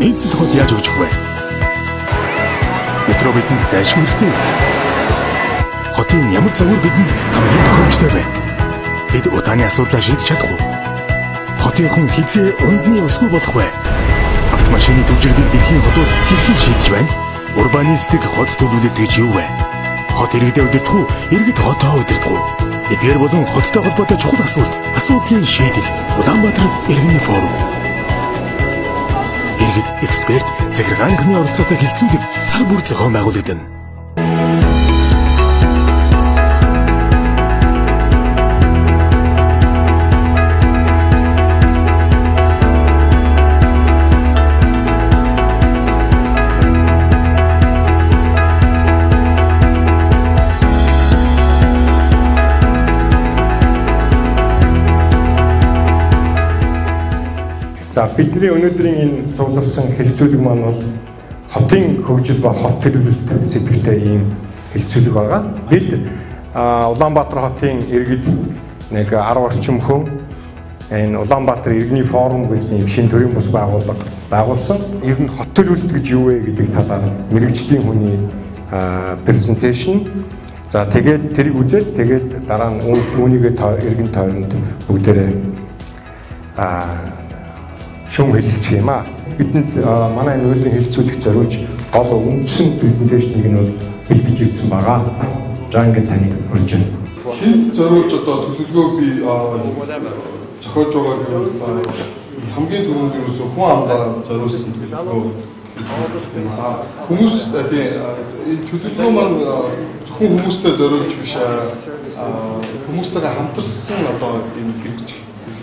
Эцэс хот яаж өгч вэ? Метро бидэнд зайлшгүй хэрэгтэй. Хотын ямар загвар бидэнд хамгийн тохиромжтой вэ? Бид удааны асуудлаа шийдэж чадах уу? Хотын хүн хизээ ундны усгүй болох вэ? Автомашины төвжирлийг дэлхийн хотууд хэрхэн шийдэж байна? Урбанистик хот төлөвлөлт гэж юу вэ? Хот иргэдээ удирдах уу? Иргэд хотоо удирдах уу? Эдгээр болон хоттой холбоотой чухал асуудлын шийдэл. Улаанбаатар иргэний форум. Иргэд, эксперт, захиргааны анхны оролцоотой хэлцүүлэг сар бүр зохион байгуулагдана. За бидний өнөөдрийн энэ цугларсан хэлцүүлэг маань бол хотын хөгжил ба хот төлөвлөлт сэдвтэй ийм хэлцүүлэг байгаа. Бид Улаанбаатар хотын иргэд нэг 10 орчим хүн энэ Улаанбаатар иргэний форум гэж нэм шинэ төрийн бус байгуулсан. Ер нь хот төлөвлөлт гэж юу вэ гэдэг талаар мэрэгжлийн хүний презентацийн. За тэгээд тэрийг үзээд тэгээд дараа нь үүнийгээ иргэн тойронд бүгдээрээ шүүм хэлэлцэх юм аа. Бидэнд манай энэ өнөөдрийн хэлэлцүүлэгт зориулж гол үндсэн презентацийг нь бол бэлдэж ирсэн байгаа. За ингээд таныг урьж байна. Хинт зориулж одоо төлөвлөгөө би зохиож байгаа гэвэл хамгийн түрүүнд ерөөсөө хүн амдаа зориулсан төлөвлөгөө. Хүмүүс энэ төлөвлөгөө маань зөвхөн хүмүүстэй зориулж биш хүмүүстэйгээ хамтарсан одоо энэ хэрэгжих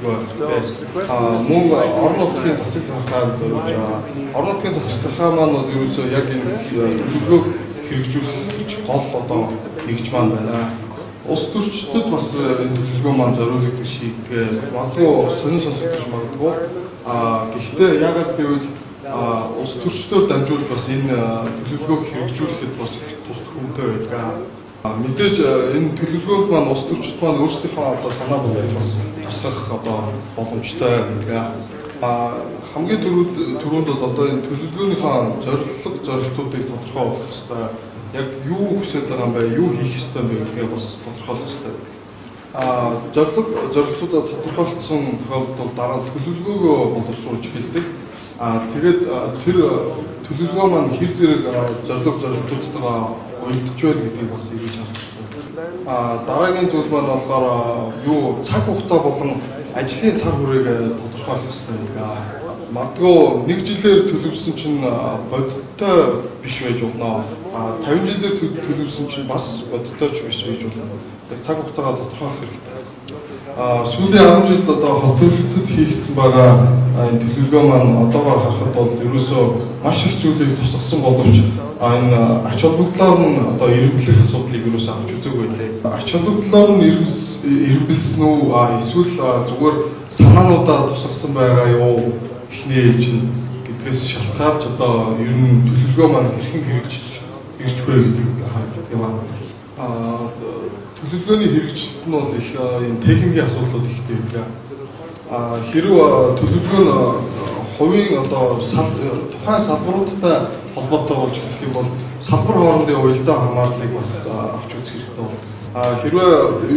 мөн орон нутгийн засаг захиргаанд зориулж байгаа. Орон нутгийн засаг захиргаа маань бол ерөөсөө яг энэ төлөвлөгөөг хэрэгжүүлэх гол одоо нэгж маань байна. Улс төрчдөд бас энэ төлөвлөгөө маань зориулагдах шийдгээ магадгүй сонин сонсогдож магадгүй. Гэхдээ яагаад гэвэл улс төрчдөөр дамжуулж бас энэ төлөвлөгөөг хэрэгжүүлэхэд бас тусдах хүнтэй байдаг. Мэдээж энэ төлөвлөгөөнд маань улс төрчид маань өөрсдийнхөө одоо санаа бодлыг бас тусгах одоо боломжтой гэдэг. Хамгийн түрүүнд бол одоо энэ төлөвлөгөөнийхөө зорилтуудыг тодорхойлох хэрэгтэй. Яг юу хүсэж байгаа юм бэ? Юу хийх ёстой юм бэ гэдгээ бас тодорхойлох хэрэгтэй байдаг. Зорилтуудаа тодорхойлсон тохиолдолд дараа төлөвлөгөөгөө боловсруулж эхэлдэг. Тэгээд тэр төлөвлөгөө маань хэр зэрэг зорилтуудтайгаа уялдаж байна гэдгийг бас эргэж харах хэрэгтэй. Дараагийн зүйл маань болохоор юу цаг хугацаа болон ажлын цар хүрээг тодорхойлох хэрэгтэй байдаг. Магадгүй нэг жилээр төлөвлөсөн чинь бодиттой биш байж болно. 50 жилээр төлөвлөсөн чинь бас бодиттой ч биш байж болно. Цаг хугацаагаа тодорхойлох хэрэгтэй. Сүүлийн 10 жилд одоо хот төлөвлөлтөд хийгдсэн байгаа энэ төлөвлөгөө маань одоогоор харахад бол ерөөсөө маш их зүйлийг тусгасан боловч энэ ач холбогдлоор нь одоо эренблэх асуудлыг ерөөсөө авч үзээгүй байлээ. Ач холбогдлоор нь эренбэлсэн үү эсвэл зүгээр санаануудаа тусгасан байгаа юу эхний чинь гэдгээс шалтгаалж одоо ер нь төлөвлөгөө маань хэрхэн хэрэгжих вэ гэдэг харагддаг юм аа. Төлөвлөгөөний хэрэгжилт нь бол их энэ техникийн асуудлууд ихтэй байдаг. Хэрв төлөвлөгөө нь хувийн одоо тухайн салбаруудтай холбоотой болж эхлэх юм бол салбар хоорондын уялдаа хамаарлыг бас авч үзэх хэрэгтэй байна. Хэрвээ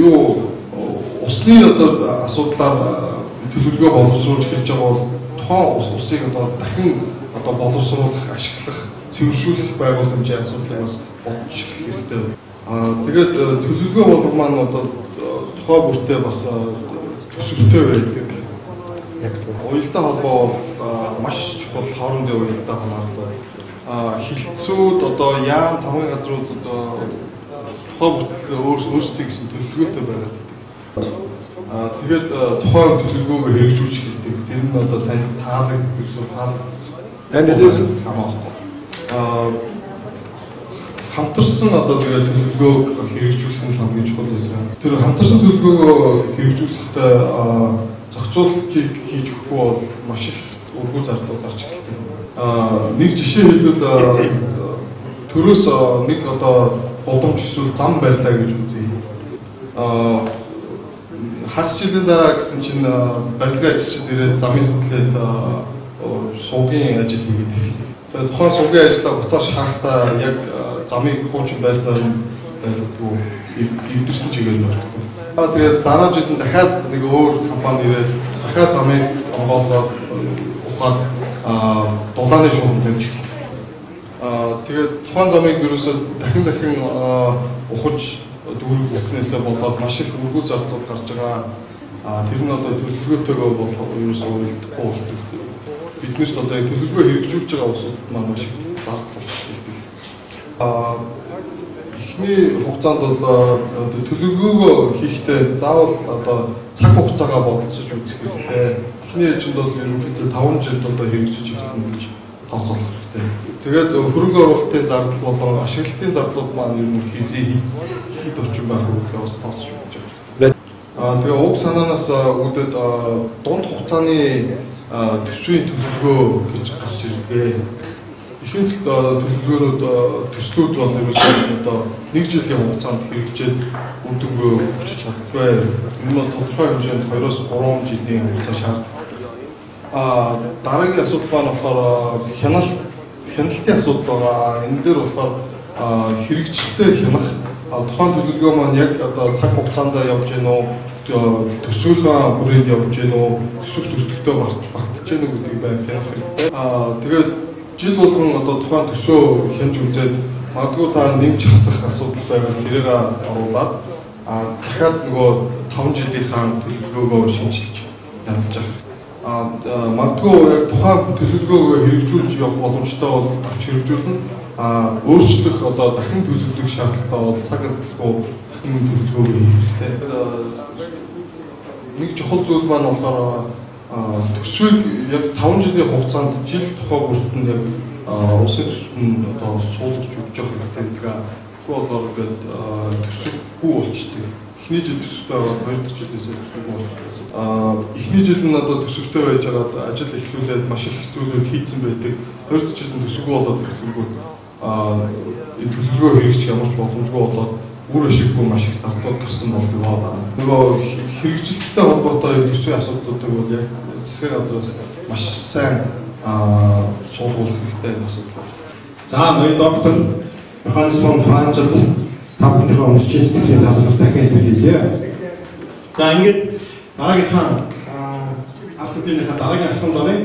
усны одоо асуудлаар төлөвлөгөө боловсруулж эхэлж байгаа бол тухайн усыг одоо дахин одоо боловсруулах, ашиглах, цэвэршүүлэх байгууламжийн асуудлыг бас бодож эхлэх хэрэгтэй байна. Тэгээд төлөвлөгөө болгох маань одоо тухай бүртээ бас төсөвтэй байдаг. Яг уялдаа холбоо маш чухал хоорондын уялдаа хамаарлал. Хилцүүд одоо яам тамгын газрууд одоо тухай бүртэл өөрсдийн гэсэн төлөвлөгөөтэй байгаад байдаг. Тэгээд тухайн төлөвлөгөөгөө хэрэгжүүлж эхэлдэг. Тэр нь одоо танд таалагддаг эсвэл таалагддаг хамаахгүй. Хамтарсан одоо тэгээд төлөвлөгөөг хэрэгжүүлэх нь хамгийн чухал юм. Тэр хамтарсан төлөвлөгөөгөө хэрэгжүүлэхдээ зохицуултыг хийж өгөхгүй бол маш их өргөө зардал гарч эхэлдэг. Нэг жишээ хэлбэл төрөөс нэг одоо голомж эсвэл зам барьлаа гэж үзье. Хагас жилийн дараа гэсэн чинь барилгын ажилчид ирээд замын сэтлээд суугийн ажил хийгээд эхэлдэг. Тэгээд тухайн суугийн ажлаа буцааж шахахтаа яг замыг хуучин байснаар байлгүй эвдэрсэн чигээр нөрөгдөв. Тэгээд дараа жилд дахиад нэг өөр компани ирээд дахиад замыг онгоолгоод ухаад дулааны шугам тавьж эхэллээ. Тэгээд тухайн замыг ерөөсөө дахин ухаж дүүргэснээсээ болоод маш их өргөө зардлууд гарч байгаа. Тэр нь одоо төлөвлөгөөтэйгөө болох ерөөсөө уялдахгүй болдог. Биднэрт одоо төлөвлөгөө хэрэгжүүлж байгаа улсуудад маш их зардал болдог. Эхний хугацаанд бол төлөвлөгөөгөө хийхдээ заавал одоо цаг хугацаагаа бодолцож үзэх хэрэгтэй. Эхний ээлжинд бол ерөнхийдөө 5 жилд одоо хэрэгжиж эхэлнэ гэж тооцоолох хэрэгтэй. Тэгээд хөрөнгө оруулалтын зардал болон ашиглалтын зардлууд маань ерөнхийдөө хэд орчим байх вэ гэж тооцож үзэж байгаа. Тэгээ уг санаанаас үүдээд дунд хугацааны төсвийн төлөвлөгөө гэж гарч ирдэг. Ихэнх төлөвлөгөөнүүд төслүүд бол ерөөсөө одоо 1 жилийн хугацаанд хэрэгжээд үр дүнгээ өгч чаддгүй. Энэ нь тодорхой хэмжээнд 2-оос 3 жилийн хугацаа шаарддаг. Дараагийн асуудал маань болохоор хяналтын асуудал байгаа. Энэ дээр болохоор хэрэгжилтэд хянах тухайн төлөвлөгөө маань яг одоо цаг хугацаанд явж гэнэ үү, төсвийнхаа хүрээнд явж гэнэ үү, төсөв төртөгтэй багтаж гэнэ үү гэдгийг байх хэрэгтэй. Тэгээд жил болгон одоо тухайн төсөө хянж үзээд магадгүй та нэмж хасах асуудал байвал тэрийг оруулаад дахиад нөгөө 5 жилийнхаа төлөвлөгөөгөө шинжилж ялж байгаа. Магадгүй яг тухайн төлөвлөгөөгөө хэрэгжүүлж явах боломжтой бол авч хэрэгжүүлнэ. Өөрчлөх одоо дахин төлөвлөх шаардлагатай бол цаг хадгалгүй дахин төлөвлөгөө хийх хэрэгтэй. Нэг чухал зүйл маань болохоор төсвийг яг 5 жилийн хугацаанд жил тухай бүртэнд яг улсын төсвөнд одоо суулгаж өгч явах хэрэгтэй. Тэгвэл ингээд төсвгүй болчтой. Эхний жил төсвтэй байгаа 2 дахь жилээс төсвгүй болчихсон. Эхний жил нь одоо төсвтэй байж байгаад ажил эхлүүлээд маш их зүйлүүд хийцэн байдаг. 2 дахь жил нь төсвгүй болоод эхлэнгүүт энэ төлөвлөгөө хэрэгжих ямар ч боломжгүй болоод үр ашиггүй маш их зардлууд гарсан болдог байна. Нөгөө хэрэгжилттэй холбоотой төсвийн асуудлуудыг бол яг засгийн газраас маш сайн суулгах хэрэгтэй асуудал. За ноён доктор Йоханнес фон Францад тавхныхаа уншиж сэтгэлийн давхар дахиад хэлье. За ингээд дараагийнхаа асуултынхаа дараагийн асуулт байна.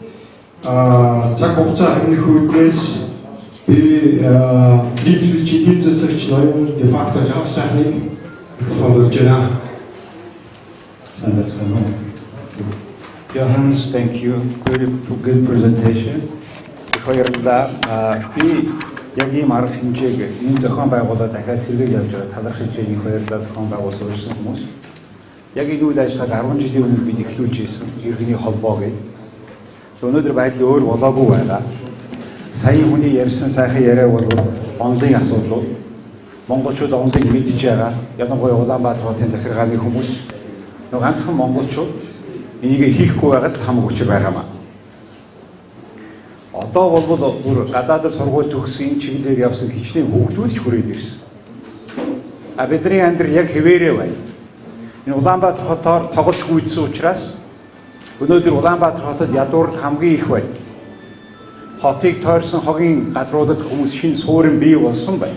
Цаг хугацаа хэмнэх үедээс би либерч эзэсч ноён де факто жаргах сайхныг фондорж байна. Johannes, thank you. Very good presentation. Хоёрдаа би яг ийм арга хэмжээг энэ зохион байгуулалт дахиад сэргийлж явж байгаа талархаж байгаа энэ хоёрдаа зохион байгуулсан ирсэн хүмүүс. Яг энэ үйл ажиллагааг 10 жилийн өмнө бид эхлүүлж ирсэн иргэний холбоо гэдэг. Өнөөдөр байдал өөр болоогүй байгаа. Сая хүний ярьсан сайхан яриа бол онлын асуудлууд. Монголчууд онлыг мэдж байгаа. Ялангуяа Улаанбаатар хотын захиргааны хүмүүс нэг ганцхан монголчууд энийг хийхгүй байгаад хамаг хүчээр байгаамаа. Одоо бол бүр гадаадд сургууль төгссөн чиглэлээр явсан хичнээн хүүхдүүд ч хүрээд ирсэн. Бидний амьдрал яг хэвээрээ байна. Энэ Улаанбаатар хотоор тоглож гүйдсэн учраас өнөөдөр Улаанбаатар хотод ядуурл хамгийн их байна. Хотыг тойрсон хогийн газруудад хүмүүс шинэ суурин бий болсон байна.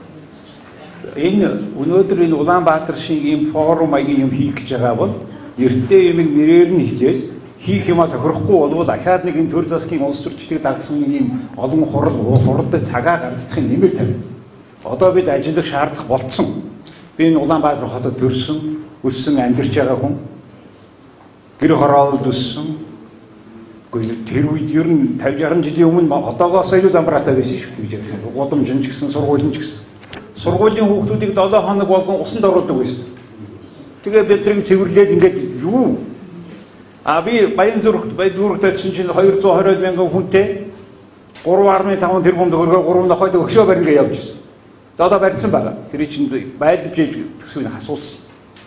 Энэ өнөөдөр энэ Улаанбаатар шиг ийм форум маягийн юм хийх гэж байгаа бол эртний юм нэрээр нь хэлээд хийх юма тохирохгүй болвол ахаад нэг энэ төр засгийн улс төрчлөгийг дагсан ийм олон хуралд цагаа гаргацдахын нэмэр тавина. Одоо бид ажиллах шаардлага болцсон. Би энэ Улаанбаатар хотод төрсөн, өссөн, амьдарч байгаа хүн. Гэр хороолд өссөн. Тэр үед ер нь 50-60 жилийн өмнө одоогоос илүү замбраатай байсан шүү дээ гэж ярьсан. Гудамжин ч гэсэн, сургуулийн ч гэсэн. Сургуулийн хүүхдүүдийг 7 хоног болгон усанд оруулдаг байсан. Тэгээ биднийг цэвэрлээд ингээд юу? Би Баянзүрхт байсан чинь 220 мянган хүнтэй 3.5 тэрбум төгрөгөөр 3 нохойд өгшөө барин гэж явж ирсэн. Одоо барьсан байгаа. Тэр чинь байлдаж гэсэн асуусан.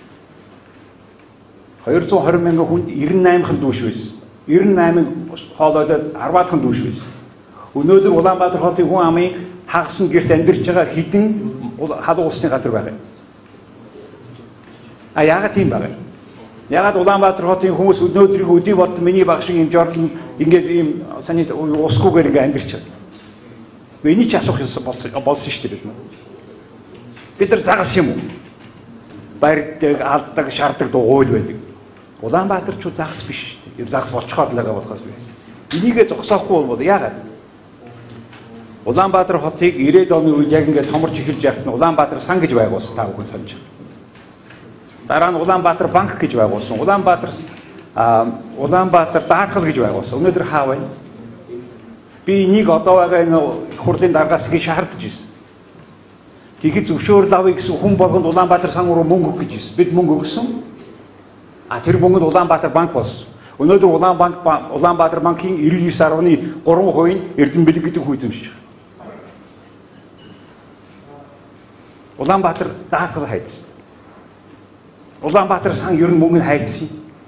220 мянган хүнд 98хан дүүш байсан. 98 хоолойдод 10-аахан дүүш байсан. Өнөөдөр Улаанбаатар хотын хүн амын хагас нь гэрт амьдарч байгаа хідэн халуун усны газар байгаа. Яагаад тийм байгаа? Ягаад Улаанбаатар хотын хүмүүс өнөөдрийг өдий болт миний баг шиг юм жордон ингээд ийм саний усгүйгээр ингээд амьдэрч байна. Энийг ч асуух юм болсон шүү дээ бид. Бид нар загас юм уу? Барьдаг, алдаг, шаардаг дугуйл байдаг. Улаанбаатарчууд загас биш. Ер загас болчиход л байгаа болохоос би. Энийгээ зогсоохгүй бол яагаад? Улаанбаатар хотыг 90-ад оны үед яг ингээд томорч эхэлж яхад нь Улаанбаатар сан гэж байгуулсан та бүхэн санаж байна. Дараа нь Улаанбаатар банк гэж байгуулсан. Улаанбаатар даатгал гэж байгуулсан. Өнөөдөр хаа байна? Би энийг одоо байгаа энэ хурлын даргаас гэж шаардж ирсэн. Тэгэхэд зөвшөөрөл авъя гэсэн хүн болгонд Улаанбаатар сан руу мөнгө өгөх гэж ирсэн. Бид мөнгө өгсөн. Тэр мөнгөнд Улаанбаатар банк болсон. Өнөөдөр Улаанбаатар банкын 99.3% нь Эрдэнэбилэг гэдэг хүн эзэмшиж байгаа. Улаанбаатар даатгал хайц. Улаанбаатар сан ер нь мөнгө нь хайцсан.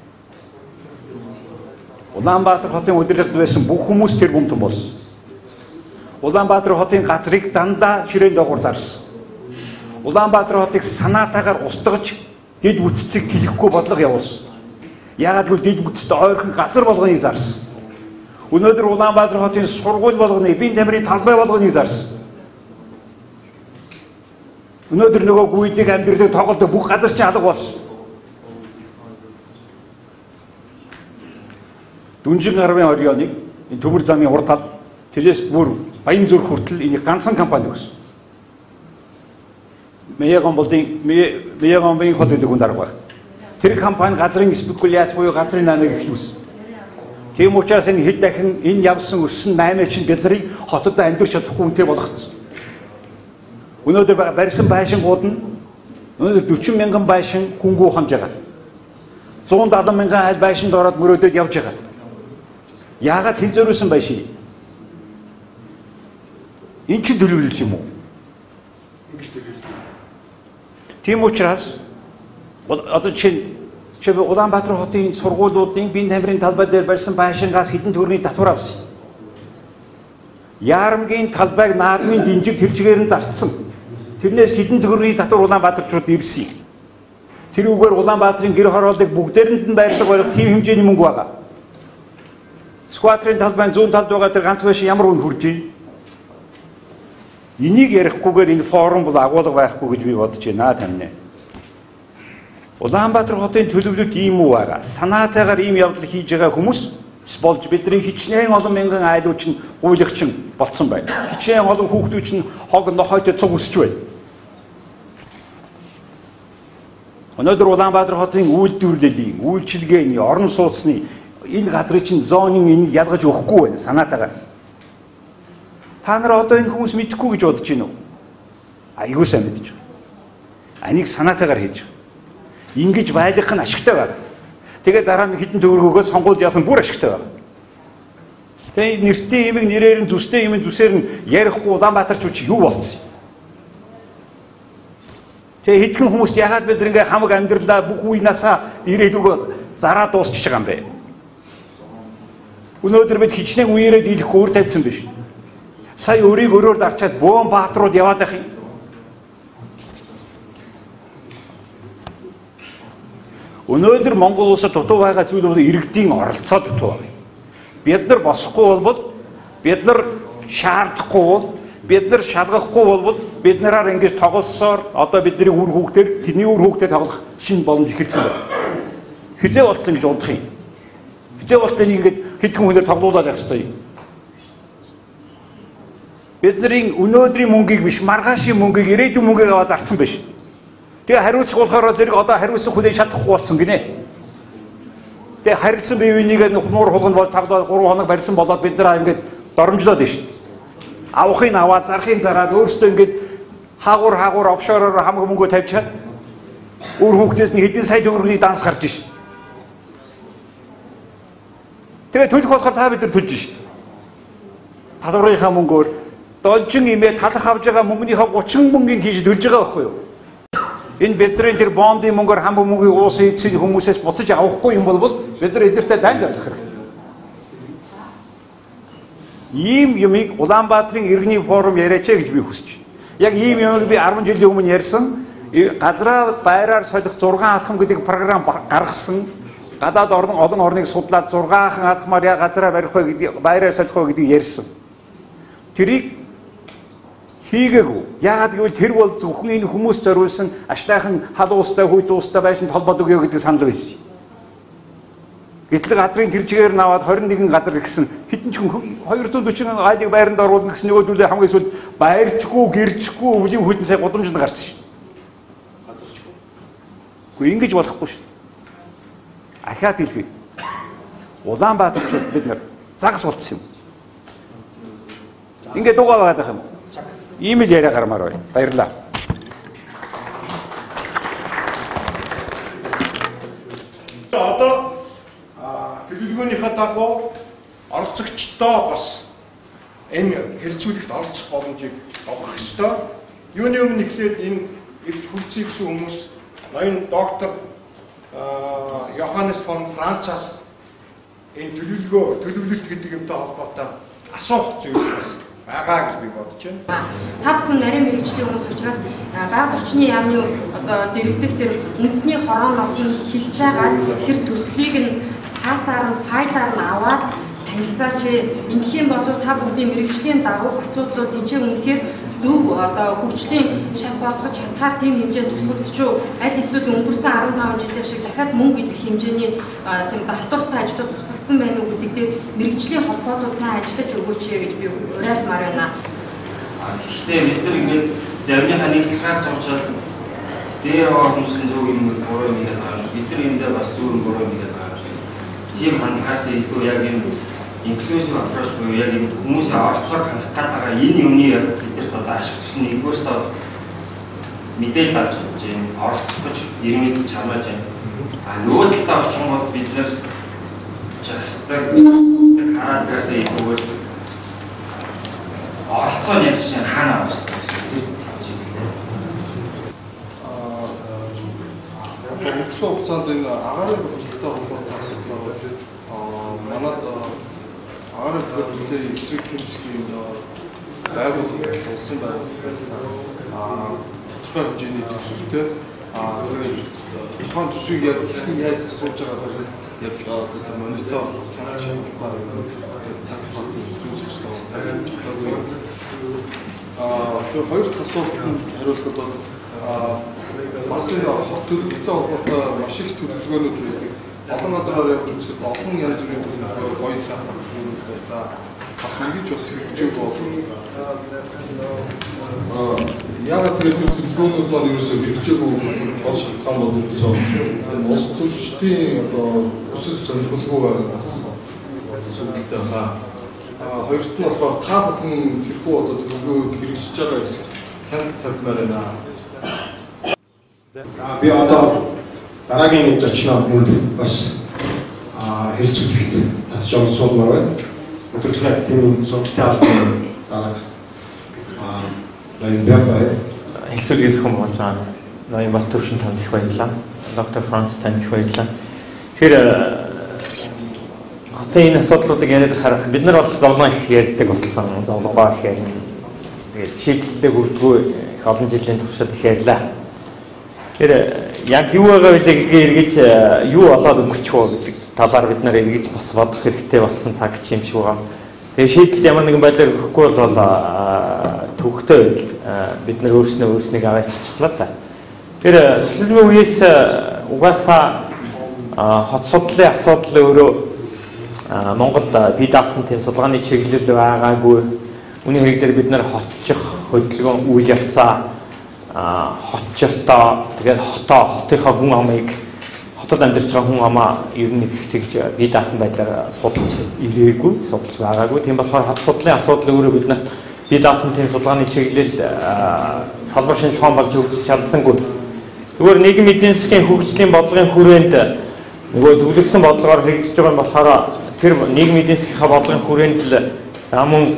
Улаанбаатар хотын удирдлагад байсан бүх хүмүүс тэр бүмтэн болсон. Улаанбаатар хотын газрыг дандаа ширээн доогуур зарсан. Улаанбаатар хотыг санаатаагаар устгаж дэд бүтцийг тэлэхгүй бодлого явуулсан. Яагаад гэвэл дэд бүтцэд ойрхон газар болгоныг зарсан. Өнөөдөр Улаанбаатар хотын сургууль болгоны, биеийн тамирын талбай болгоныг зарсан. Өнөөдөр нөгөө гүйдэг амьдралыг тоглодог бүх газар чи алга болсон. Дүнжин гарвын орионыг энэ төмөр замын урд тал тэрээс бүр Баян зүрх хүртэл энийг ганцхан компани өгсөн. Мэягомбын хот гэдэг хүн дарга баг. Тэр компани газрын спекуляц буюу газрын нааныг эхлүүлсэн. Тийм учраас энэ хэд дахин энэ явсан өссөн 8 чинь бид нарыг хотод амьдрах чадахгүй үнэтэй болгоцсон. Өнөөдөр барьсан байшингууд нь өнөөдөр 40 мянган байшин хүнгүү хамж байгаа. 170 мянган айл байшинд ороод мөрөөдөд явж байгаа. Яагаад хэн зөрүүлсэн байшин? Энэ ч төлөвлөлт юм уу? Тийм учраас одоо чинь Улаанбаатар хотын сургуулиудын биеийн тамирын талбай дээр барьсан байшингаас хэдэн төгрөгийн татвар авсан. Яарамгийн талбайг наадмын динжиг тэрчгээр нь зарцсан. Тэрнээс хэдэн төгрөгийн татвар Улаанбаатарчууд ирсэн. Тэр үгээр Улаанбаатарын гэр хорооллыг бүгдээрэнд нь байрлах болох тийм хэмжээний мөнгө байгаа. Скватрын талбайн зүүн талд байгаа тэр ганц байшин ямар үн хүрж байна? Энийг ярихгүйгээр энэ форум бол агуулга байхгүй гэж би бодож байна тамина. Улаанбаатар хотын төлөвлөлт ийм үү байгаа. Санаатаагаар ийм явдал хийж байгаа хүмүүс болж бидний хичнээн олон мянган айлууд чинь гуйлагчин болцсон байна. Хичнээн олон хүүхдүүд чинь хог нохойтой цуг өсч байна. Өнөөдөр Улаанбаатар хотын үйлдвэрлэлийн, үйлчилгээний, орон сууцны энэ газрын чинь зонын энийг ялгаж өгөхгүй байна санаатаагаар. Та нар одоо энэ хүмүүс мэдэхгүй гэж бодож байна уу? Айгуу сайн мэдэж байна. Энийг санаатаагаар хийж байгаа. Ингэж байлгах нь ашигтай байна. Тэгээд дараа нь хідэн төгрөг өгөөд сонгуульд явах нь бүр ашигтай байна. Тэгээд нэртэй юм нэрээр нь зүстэй юм зүсээр нь ярихгүй Улаанбаатарчууд юу болцсон? Тэгээд хэдхэн хүмүүст ягаад бид ингээ хамаг амьдралаа бүх үе насаа ирээдүгөө зараа дуусчих байгаа юм бэ? Өнөөдөр бид хичнээн үеэрээ дийлэхгүй өөр тавьсан биш. Сая өрийг өрөөр дарчаад бөөн баатрууд яваад байх юм. Өнөөдөр Монгол улсад дутуу байгаа зүйл бол иргэдийн оролцоо дутуу байна. Бид нар босохгүй бол бид нар шаардахгүй бол бид нар шалгахгүй бол бид нараар ингэж тоглосоор одоо бидний үр хүүхдээр тэрний үр хүүхдэд тоглох шинэ боломж ихэлсэн байна. Хизээ болтол гэж унтах юм. Хизээ болтол ингэж хэдхэн хүнээр тоглуулаад явах хэрэгтэй юм. Бидний өнөөдрийн мөнгийг биш маргаашийн мөнгийг ирээдүйн мөнгийг аваад зарцсан биш. Тэгээ хариуцах болохоор зэрэг одоо хариуцах хүлээж чадахгүй болсон гинэ. Тэгээ харилцсан бие биенийгээ нуур хулганд бол тоглоод 3 хоног барьсан болоод бид нар ингэж доромжлоод байна шүү. Авахыг аваад зарахыг зараад өөрөөсөө ингэж хаагур офшороор хамаг мөнгө тавьчихад өөр хүүхдээс нь хэдэн сая төгрөгийн данс гарч иш. Тэгээ төлөх болохоор та бид нар төлж иш. Талбарынхаа мөнгөөр должин имээ талах авж байгаа мөнгөнийхөө 30 мөнгөний хийж төлж байгаа байхгүй юу? Энэ бидний тэр бондын мөнгөөр хамаг мөнгөний уусын эцсийн хүмүүсээс буцаж авахгүй юм бол бид нар эдэртээ дайн зарлах хэрэгтэй. Ийм юмыг Улаанбаатарын иргэний форум яриач гэж би хүсэж байна. Яг ийм юмыг би 10 жилийн өмнө ярьсан. газраа байраар солих 6 алхам гэдэг програм гаргасан. Гадаад олон орныг судлаад 6хан алхмаар яа газраа барих вэ гэдэг байраар солих вэ гэдгийг ярьсан. Тэрийг хийгээгүй. Яагаад гэвэл тэр бол зөвхөн энэ хүмүүс зориулсан ашлайхан халуустай, хүйт уустай байшин толгойд өгөө гэдэг санал байсан. Гэтэл газрын тэр чигээр наваад 21 газар гэсэн хэдэн ч хүн 240 айлыг байранд оруулна гэсэн нөгөөдөлөө хамгийн сүүлд байрчгүй, гэрчгүй, өвлийн хүйтэн сая гудамжинд гарсан шин. Газарчгүй. Гэхдээ ингэж болохгүй шин. Ахаад хэлгүй. Улаанбаатарчууд бид нар загас болчихсон юм. Ингээд дугаа байгаа юм. Ийм л яриа гармаар байна. Баярлалаа. Одоо төлөвлөгөөнийхөө дагуу оролцогчдоо бас энэ хэрэгжүүлэгт оролцох боломжийг олгох ёстой. Юуны өмнө ихлээр энэ ирж хүлцэх хүмүүс ноён доктор Йоханнес фон Францаас энэ төлөвлөлт гэдэг юмтай холбоотой асуух зүйлс бас байгаа гэж би бодож байна. Та бүхэн нарийн мэрэгчлийн хүмүүс учраас байгаль орчны яамны одоо дэргэдэх тэр үндэсний хорооноос нь хилж байгаа тэр төслийг нь цаасаар нь файлаар нь аваад танилцаач. Ингэх юм бол та бүхний мэрэгчлийн дагуух асуудлууд энэ үнэхээр зөв одоо хөгжлийн шат болгож чадхаар тийм хэмжээнд тусгагдчихв. Аль эсвэл өнгөрсөн 15 жилийн шиг дахиад мөнгө идэх хэмжээний тийм далдуур цаа ажлууд тусгагдсан байна уу гэдэг дээр мэрэгжлийн холбоотууд сайн ажиллаж өгөөч гэж би уриалмаар байна. Гэхдээ бид нар ингээд заримныхаа нийтлэхээр цогцоод дээр орноос нь зөв юм буруу юм гэдэг байгаа. Бид нар эндээ бас зөв буруу юм гэдэг байгаа. Тийм хандлагаас илүү яг энэ инклюзив аппроч буюу яг энэ хүмүүсийн оролцоог хангах гэдэг энэ юмны бид одоо ашиг тусны нэгдүгээрт мэдээлэл авч чадж байна. Оролцох гэж ирмэд чамааж байна. Нөгөө талдаа очингод бид нар жагсдаг хараад гасаа ийгүүр оролцоо яг шиг хаана авах вэ? Өнгөрсөн хугацаанд энэ агаарын хөлтөй холбоотой асуудлаар манад агаарын хөлтөний эсрэг тэмцгийн байгууллага гэсэн улсын байгууллагаас тодорхой хэмжээний төсөвтэй тэгээд ихаан төсвийг яг хэрхэн яаж засуулж байгаагаар яг одоо монитор хийж цаг хугацаанд тавьж чадаагүй. Тэр хоёр дахь асуултанд хариулахад бол бас энэ хот төлөвлөлттэй холбоотой маш их төлөвлөгөөнүүд байдаг. Олон газраар явж үзэхэд олон янз бүрийн төлөвлөгөө гоё сайхан төлөвлөгөө байсан. Бас нэгж бас хэрэгжиж болно. Яг тэр төлөвлөгөөнүүд маань ерөөсөө хэрэгжээгүй гол шалтгаан бол ерөөсөө улс төрчдийн одоо өсөж сонирхолгүй байгаас зүйлтэй байгаа. Хоёрт нь болохоор та бүхэн тэрхүү одоо төлөвлөгөөг хэрэгжиж байгаа гэсэн хяналт тавьмаар байна. Би одоо дараагийн зочноо энд бас хэлцүүлэхэд татж оролцуулмаар байна. Өдөртлөө энэ сонголтын албан дараах ноён Бямбай хэлцүүлгээд хүм болж байгаа ноён Батөршин танд их баярлалаа. Доктор Франц танд их баярлалаа. Тэгэхээр хотын энэ асуудлуудыг яриад харах бид нар бол зовлон их ярьдаг болсон. Зовлонгоо их ярина. Тэгээд шийдэлтэй хүрдэггүй их олон жилийн туршид их ярьлаа. Тэгэхээр яг юу байгаа вэ гэдгийг эргэж юу болоод өнгөрчих вэ гэдэг талаар бид нар эргэж бас бодох хэрэгтэй болсон цаг юм шиг байгаа. Тэгээ шийдэл ямар нэгэн байдлаар өгөхгүй бол төвхтэй байдал бид нар өөрснөө аваачихлаа та. Тэр социализмын үеэс угаасаа хот судлалын асуудал өөрөө Монголд бие даасан тийм судалгааны чиглэл байгаагүй. Үүний хэрэг дээр бид нар хотчих хөдөлгөөн үйл явцаа хотчлоо тэгээд хотынхаа хүн амыг хотод амьдарч байгаа хүн амаа ер нь их тэгж бие даасан байдлаар судалж ирээгүй, судалж байгаагүй. Тийм болохоор хот судлалын асуудал өөрөө бид нарт бие даасан тийм судалгааны чиглэл салбар шинжилгаан болж өгч чадсангүй. Зүгээр нийгмийн эдийн засгийн хөгжлийн бодлогын хүрээнд нөгөө төвлөрсөн бодлогоор хэрэгжиж байгаа юм болохоор тэр нийгмийн эдийн засгийнхаа бодлогын хүрээнд л мөн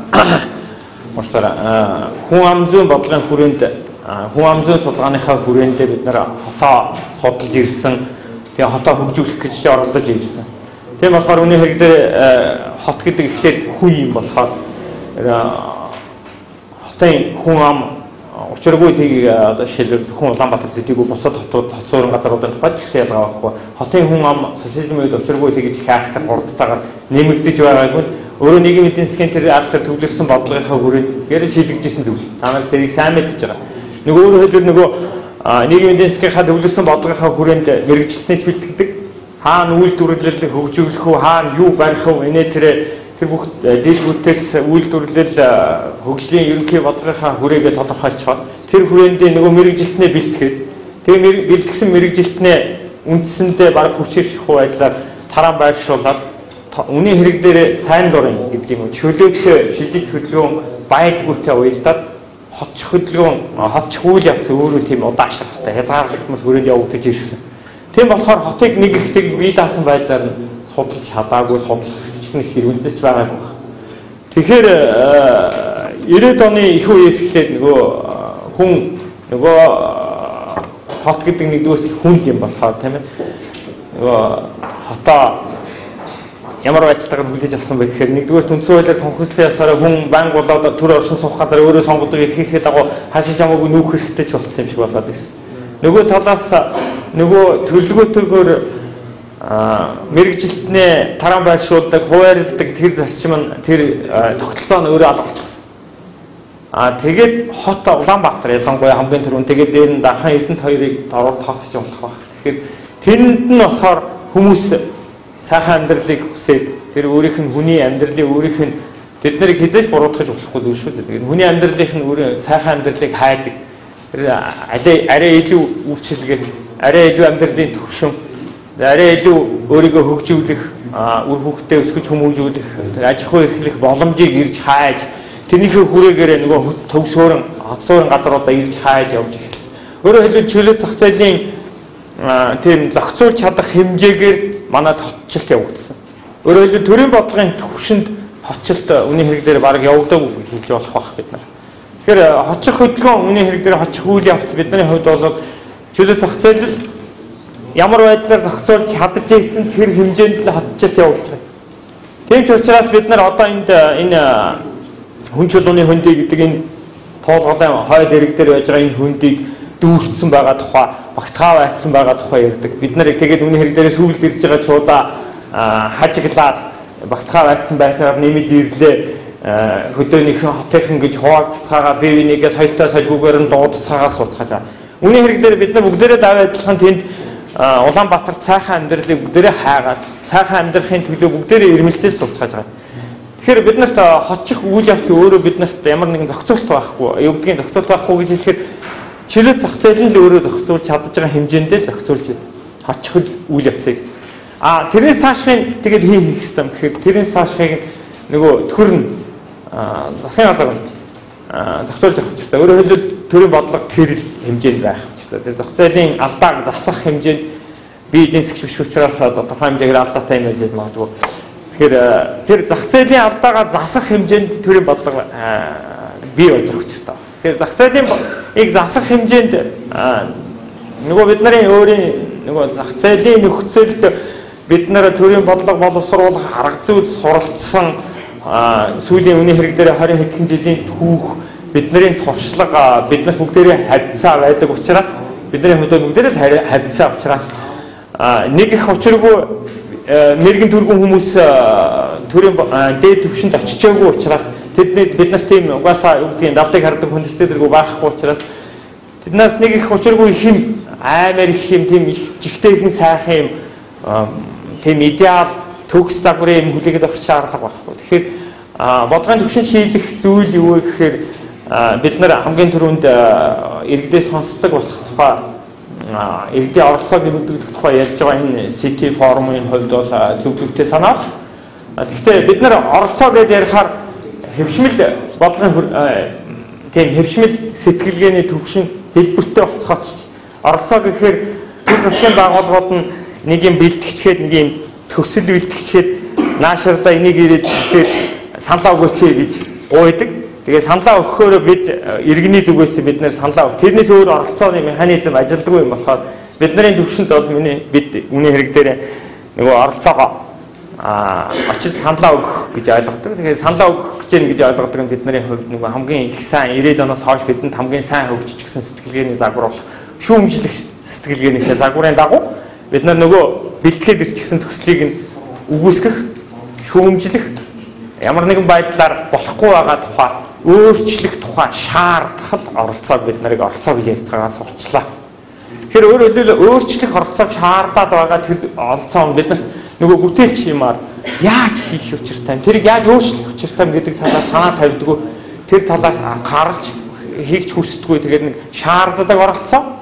хүн ам зүйн бодлогын хүрээнд хүн ам зүйн судалгааныхаа хүрээнд бид нар хотоо судалж ирсэн. Тэгээ хотоо хөгжүүлэх гэж оролдож ирсэн. Тийм болохоор үүний хэрэг дээр хот гэдэг ихтэй хүн юм болохоор хотын хүн ам учиргүй тийг одоо жишээлбэл зөвхөн Улаанбаатар дэдийгүй бусад хотууд хот суурин газруудын тухайд ч гэсэн ялгаа байхгүй. Хотын хүн ам социализм үед учиргүй тэгж их айхтар хурдтайгаар нэмэгдэж байгаагүй өөрөө нийгмийн эдийн засгийн тэр ардтар төвлөрсөн бодлогынхаа хүрээнд гэрэл шийдэгжсэн зүйл. Та нар тэрийг сайн мэдж байгаа. Нөгөө өөрөөр хэлбэл нөгөө нийгмийн эдийн засгийнхаа төвлөрсөн бодлогынхаа хүрээнд мэрэгжилтнээс бэлтгэдэг. Хаана үйлдвэрлэл хөгжүүлэх үү, хаана юу барих вэ? Тэр бүх дэдгүүтээс үйлдвэрлэл хөгжлийн ерөнхий бодлогынхаа хүрээгээ тодорхойлцоод тэр хүрээндээ нөгөө мэрэгжилтнээ бэлтгэхэд тэгээ бэлтгэсэн мэрэгжилтнээ үндсэндээ баг хүчирших байдлаар тараан байршуулаад үнийн хэрэг дээр сайн дурын гэдэг юм чөлөөтэй шилжилт хөдөлгөөн байдгүйтэй уялдаад хотч хөдөлгөөн хотч үйл явц өөрөө тийм удаашралтай хязгаарлагдмал хүрээнд явагдаж ирсэн. Тийм болохоор хотыг нэг ихтэй бие даасан байдлаар нь судалж чадаагүй судлах их хэрэгжиж байгаагүй. Тэгэхээр 90-ад оны их үеэс эхлээд нөгөө хүн нөгөө хот гэдэг нэгдүгээр хүн юм болохоор тийм ээ нөгөө хотоо ямар байдлаар хүлээж авсан бэ гэхээр нэгдүгээр үндсэн хуулиар тунхагласан ясаараа хүн банк болоод төр оршин суух газар өөрөө сонгодог эрхийнхээ дагуу хашиж хамаагүй нүүх хэрэгтэй ч болсон юм шиг болоод ирсэн. Нөгөө талаас нөгөө төлөвлөгөөтэйгээр мэрэгжилтнээ тараан байршуулдаг, хуваарилдаг тэр зарчим нь тэр тогтолцоо нь өөрөө алгуулчихсан. Тэгээд хот Улаанбаатар ялангуяа хамгийн түрүүнд тэгээд дээр нь дархан Эрдэнэт хоёрыг дороор тооцож явах байх. Тэгэхээр тэрэнд нь болохоор хүмүүс сайхан амьдралыг хүсээд тэр өөрийнх нь хүний амьдралыг өөрийнх нь бид нарыг хязгаарч буруутгах болохгүй зүйл шүү дээ. Тэгээд хүний амьдралынх нь өөрөө сайхан амьдралыг хайдаг. Тэр арай илүү үйлчилгээ, арай илүү амьдралын төвшин, арай илүү өөрийгөө хөгжүүлэх, үр хүүхдээ өсгөж хүмүүжүүлэх, аж ахуй эрхлэх боломжийг ирж хайж, тэрнийхээ хүрээгээр нөгөө төв суурин, хот суурин газруудаа ирж хайж явж эхэлсэн. Өөрөөр хэлбэл чөлөө зах зээлийн тийм зохицуулж чадах хэмжээгээр манайд хотчлт явагдсан. Өөрөөр хэлбэл төрийн бодлогын төвшөнд хотчлт үнийн хэрэг дээр баг явагдаагүй гэж хэлж болох байх бид нар. Тэгэхээр хоцох хөдөлгөөн үнийн хэрэг дээр хоцох үйл явц бидний хувьд бол чөлөө зах зээл ямар байдлаар зохицуулж чадж ийсэн тэр хэмжээнд л хотчлт явагдаж байна. Тийм ч учраас бид нар одоо энэ хүн чулууны хөндий гэдэг энэ тоолголын хойд эрэг дээр байж байгаа энэ хөндийг дүүрсэн байгаа тухай, багтгаа байцсан байгаа тухай ярьдаг. Бид нарыг тэгээд үнийн хэрэг дээрээ сүүлд ирж байгаа шуудаа хажиглаад багтгаа байцсан байсаар нэмж ирлээ. Хөдөөнийхэн хотынхан гэж хуваагдцаагаа бие бинийгээ соёлтой сольгүйгээр нь дуудцаагаа сууцгааж байгаа. Үнийн хэрэг дээр бид нар бүгдээрээ даваа адилхан тэнд Улаанбаатарт сайхан амьдралыг бүгдээрээ хайгаад сайхан амьдрахын төлөө бүгдээрээ ирмэлцээс сууцгааж байгаа. Тэгэхээр бид нарт хотчих үйл явц өөрөө бид нарт ямар нэгэн зохицуулт байхгүй, өвдгийн зохицуулт байхгүй гэж хэлэхээр чөлөө зах зээл нь өөрөө зохицуулж чадж байгаа хэмжээндээ зохицуулж хотчих үйл явцыг. Тэрнээс цаашхын тэгээд хийх хэвээр гэхээр тэрнээс цаашхыг нөгөө төр нь засгийн газар нь зохицуулж авах хэрэгтэй. Өөрөөр хэлбэл төрийн бодлого тэр хэмжээнд байх хэрэгтэй. Тэр зах зээлийн алдааг засах хэмжээнд би эдийн засгч биш учраас тодорхой хэмжээгээр алдаатай юм байж магадгүй. Тэгэхээр тэр зах зээлийн алдаагаа засах хэмжээнд төрийн бодлого бий болж авах хэрэгтэй. Тэгэхээр зах зээлийн засах хэмжээнд нөгөө бид нарын өөрийн нөгөө зах зээлийн нөхцөлд бид нар төрийн бодлого боловсруулах арга зүй суралцсан сүүлийн үнийн хэрэг дээр 20 хэдхэн жилийн түүх бидний туршлага биднээс бүгдээрээ хавьцаа байдаг учраас бидний хувьд бүгдээрээ хавьцаа учраас нэг их учиргүй мэрэгэн түргэн хүмүүс төрийн дээд түвшинд очичаагүй учраас биднээс тийм угаасаа юу гэдгийг давтыг хардаг хүндэтгэл дэргүй байхгүй учраас тэднээс нэг их учиргүй их юм аймаар их юм тийм жигтэй их сайхан юм тийм идеал төгс загварын юм хүлээгээд авах шаардлага байхгүй. Тэгэхээр бодлогын түвшин шийдэх зүйл юу вэ гэхээр бид нар хамгийн түрүүнд иргэдээ сонсдог болох тухай иргэдийн оролцоог нэмэгдүүлэх тухай ярьж байгаа энэ City форумын хувьд бол зөв-зөвхтэй санаах. Гэхдээ бид нар оролцоо гэж ярихаар хэвшмэл бодлогын тийм хэвшмэл сэтгэлгээний төвшин хэлбэртэй болцохоос оролцоо гэхээр тэр засгийн байгууллагууд нь нэг юм бэлтгэжгээд нэг юм төсөл бэлтгэжгээд наашаардаа энийг ирээд саналаа өгөөч гэж гуйдаг. Тэгээ саналаа өгөхөөр бид иргэний зүгээс бид нэр саналаа өг. Тэрнээс өөр оролцооны механизм ажилддаг юм болохоор бидний төвшөнд бол бид үнийн хэрэг дээр нөгөө оролцоогоо очиж саналаа өгөх гэж ойлгодог. Тэгэхээр саналаа өгөх гэж ойлгодог нь бидний хувьд нэг хамгийн их сайн 90-ад оноос хойш бидэнд хамгийн сайн хөгжижсэн сэтгэлгээний загвар бол шүүмжлэх сэтгэлгээнийхээ загварын дагуу бид нөгөө бэлтгээд ирчихсэн төслийг нь үгүйсгэх, шүүмжлэх, ямар нэгэн байдлаар болохгүй байгаа тухай өөрчлөх тухай шаардахад оролцоог бид нарыг оролцоо гэж ярьцгаагаас сурчлаа. Тэгэхээр өөрөөр хэлбэл өөрчлөх оролцоог шаардаад байгаа тэр оролцоо бид нар нөгөө бүтээч юмар яаж хийх учиртай, тэрийг яаж өөрчлөх учиртай гэдэг талаас санаа тавьдгүй, тэр талаас анхаарч хийх хүсдэггүй, тэгээд нэг шаарддаг оролцоо.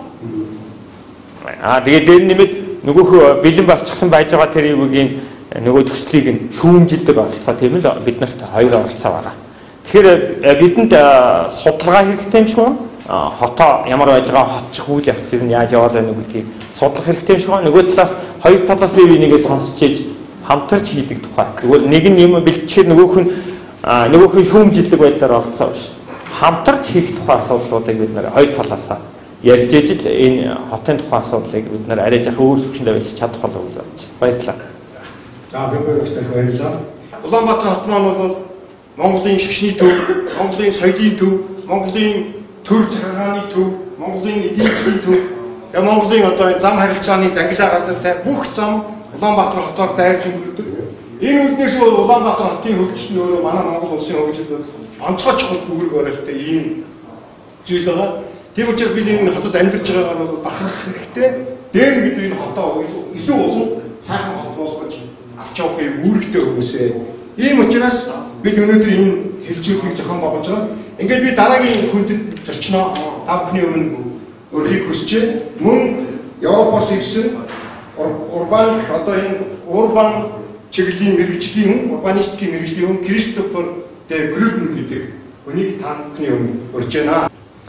Тэгээд дээр нэмээд нөгөөх бэлэн болчихсон байж байгаа тэр юугийн нөгөө төслийг нь шүүмжилдэг оролцоо, тийм л бид нарт хоёр оролцоо байгаа. Тэгэхээр бидэнд судалгаа хэрэгтэй юм шиг байна. Хотоо ямар байж байгаа, хотчих үйл явцыг нь яаж яваад байна гэдгийг судлах хэрэгтэй юм шиг байна. Нөгөө талаас хоёр талаас бие бинийгээ сонсч ийж хамтарч хийдэг тухай. Тэгвэл нэг нь юм бэлтчихэд нөгөөх нь шүүмжилдэг байдлаар оролцоо биш. Хамтарч хийх тухай асуудлуудыг бид нэр хоёр талаасаа ярьж ижил энэ хотын тухай асуудлыг бид нэр арай жах өөр төвчөндөө байж чадах болов уу гэж баярлалаа. За би өөрөөсөө баярлалаа. Улаанбаатар хот маань бол Монголын шашны төв, Монголын соёлын төв, Монголын төр цагааны төв, Монголын эдийн засгийн төв, Монголын одоо зам харилцааны зангилаа газартай бүх зам Улаанбаатар хотоор дайрж өнгөрдөг. Энэ үднээс бол Улаанбаатар хотын хөгжил нь өөрөө манай Монгол улсын хөгжилд онцгой чухал үүрэг барилтай ийм зүйл байгаа. Тийм учраас бид энэ хотод амьдарч байгаагаар бол бахарх хэрэгтэй. Дээр бид энэ хотоо илүү олон сайхан хот болгож авч явахыг үүрэгтэй хүмүүсээ. Ийм учраас бид өнөөдөр энэ хэлцүүлгийг зохион байгуулж байгаа. Ингээд би дараагийн хүндэд зочноо та бүхний өмнө өрхийг хүсэж байна. Мөн Европоос ирсэн урбан одоо энэ урбан чиглэлийн мэрэгжлийн урбанистикийн мэрэгжлийн Кристофер Де Грюбен гэдэг хүнийг та бүхний өмнө урьж байна.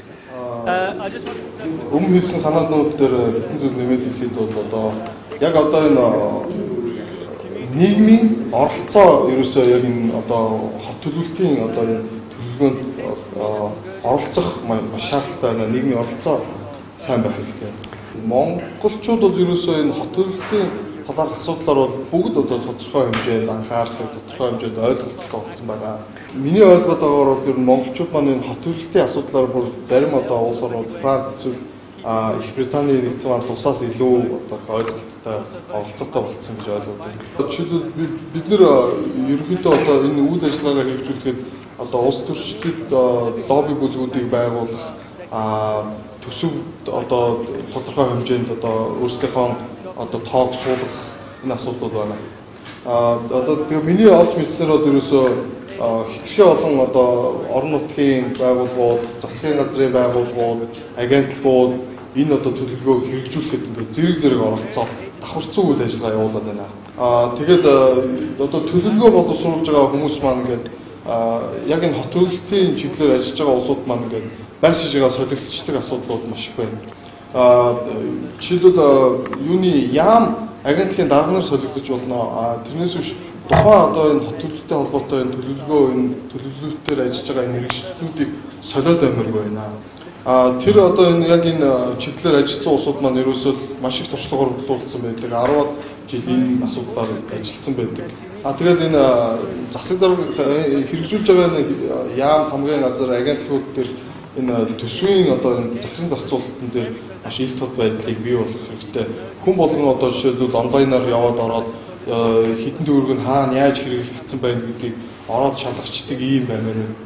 Өмнө хэлсэн санаанууд дээр хэдэн зүйл нэмээд хэлэхэд бол одоо яг одоо энэ нийгмийн оролцоо ерөөсөө яг энэ одоо хот төлөвлөлтийн одоо энэ төлөвлөгөөнд оролцох маш шаардлагатай байна. Нийгмийн оролцоо сайн байх хэрэгтэй. Монголчууд бол ерөөсөө энэ хот төлөвлөлтийн талаарх асуудлаар бол бүгд одоо тодорхой хэмжээнд анхаардаг, тодорхой хэмжээнд ойлголттой болсон байгаа. Миний ойлгоод байгаагаар бол ер нь монголчууд маань энэ хот төлөвлөлтийн асуудлаар бүр зарим одоо улс орнууд Франц зүйл Их Британий нэгдсэн улс тусаас илүү одоо ойлголттой оролцоотой болсон гэж ойлгоод байна. Жишээлбэл бид нэр ерөнхийдөө одоо энэ үйл ажиллагаагаа хэрэгжүүлэхэд одоо улс төрчдөд лобби бүлгүүдийг байгуулах төсөв одоо тодорхой хэмжээнд одоо өөрсдийнхөө одоо тоог суулгах энэ асуудлууд байна. Одоо тэгээ миний олж мэдсээр бол ерөөсөө хэтэрхий олон одоо орон нутгийн байгууллагууд, засгийн газрын байгууллагууд, агентлагууд энэ одоо төлөвлөгөөг хэрэгжүүлэхэд ингээд зэрэг оролцоод давхарцсан үйл ажиллагаа явуулаад байна. Тэгээд одоо төлөвлөгөө боловсруулж байгаа хүмүүс маань ингээд яг энэ хот төлөвлөлтийн чиглэлээр ажиллаж байгаа улсууд маань ингээд байшижгаа солигдчихдаг асуудлууд маш их байна. Жишээлбэл юуны яам агентлагийн дарга нар солигдож болно. Тэрнээс биш тухайн одоо энэ хот төлөвлөлттэй холбоотой энэ төлөвлөлтөөр ажиллаж байгаа энэ мэргэжлүүдийг солиод амирг байна. Тэр одоо энэ яг энэ чиглэлээр ажилласан улсууд маань ерөөсөө маш их туршлага оруулсан байдаг. 10-аад жил энэ асуудлаар ажилласан байдаг. Тэгээд энэ засаг зэрэг хэрэгжүүлж байгаа энэ яам хамгийн газар агентлагууд төр энэ төсвийн одоо энэ захиран зарцуулалтын дээр маш их тод байдлыг бий болгох хэрэгтэй. Хүн болгон одоо жишээлбэл онлайнаар яваад ороод хитэн төгрөг нь хаана яаж хэрэглэгдсэн байна гэдгийг ороод шалгачдаг ийм баймаар байна.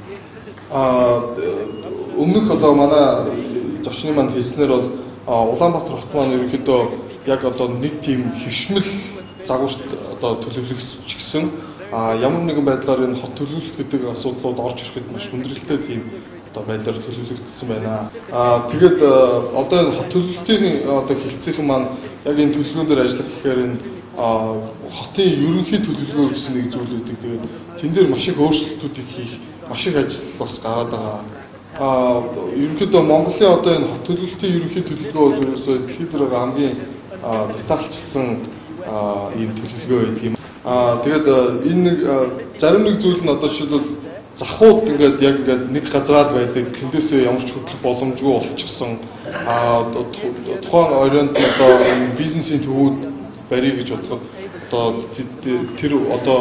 Өмнөх одоо манай зочны маань хэлснээр бол Улаанбаатар хот маань ерөнхийдөө яг одоо нэг тийм хэвшмэл загварт одоо төлөвлөгдсөн ямар нэгэн байдлаар энэ хот төлөвлөлт гэдэг асуудлууд орж ирэхэд маш хүндрэлтэй тийм одоо байдлаар төлөвлөгдсөн байна. Тэгээд одоо энэ хот төлөвлөлтийн одоо хэлцийнхэн маань яг энэ төлөвлөгөөн дээр ажиллах гэхээр энэ хотын ерөнхий төлөвлөгөө гэсэн нэг зүйл үүдэг. Тэгээд тэн дээр маш их өөрчлөлтүүдийг хийх маш их ажил бас гараад байгаа. Ерөнхийдөө Монголын одоо энэ хот төлөвлөлтийн ерөнхий төлөвлөгөө бол ерөөсөө дэлхийд дээр хамгийн детальчилсан ийм төлөвлөгөө байдаг юм. Тэгээд энэ зарим нэг зүйл нь одоо жишээлбэл захууд ингээд яг ингээд нэг газраад байдаг. Тэндээсээ ямар ч хөдлөх боломжгүй болчихсон. Тухайн оройнд одоо бизнесийн төвүүд барья гэж бодоход одоо тэр одоо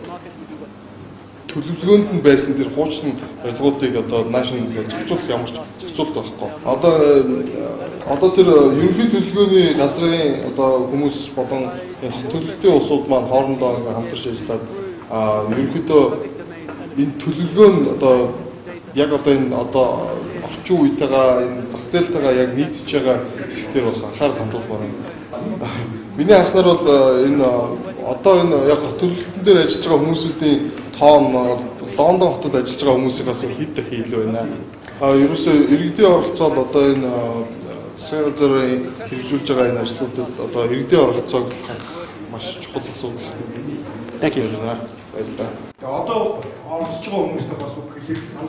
төлөвлөгөөнд нь байсан тэр хуучин барилгуудыг одоо national гэж зохицуулах ямар ч зохицуулт байхгүй. Одоо тэр ерөнхий төлөвлөгөөний газрын одоо хүмүүс болон төлөвлөлтийн улсууд маань хоорондоо хамтарч ажиллаад ерөнхийдөө энэ төлөвлөгөө нь одоо яг одоо энэ одоо орчин үетэйгээ энэ зах зээлтэйгээ яг нийцж байгаа хэсгээр бас анхаарал хандуулмаар байна. Миний харснаар бол энэ одоо энэ яг хот төлөвлөлтөн дээр ажиллаж байгаа хүмүүсийн тоон Лондон хотод ажиллаж байгаа хүмүүсээс хэд дахин илүү байна. Ерөөсөө иргэдийн оролцоо одоо энэ засгийн газрын хэрэгжүүлж байгаа энэ ажлуудад одоо иргэдийн оролцоог хангах маш чухал асуудал. Thank you. Баярлалаа. Тэгээ одоо оролцож байгаа хүмүүстэй бас хэлэх санал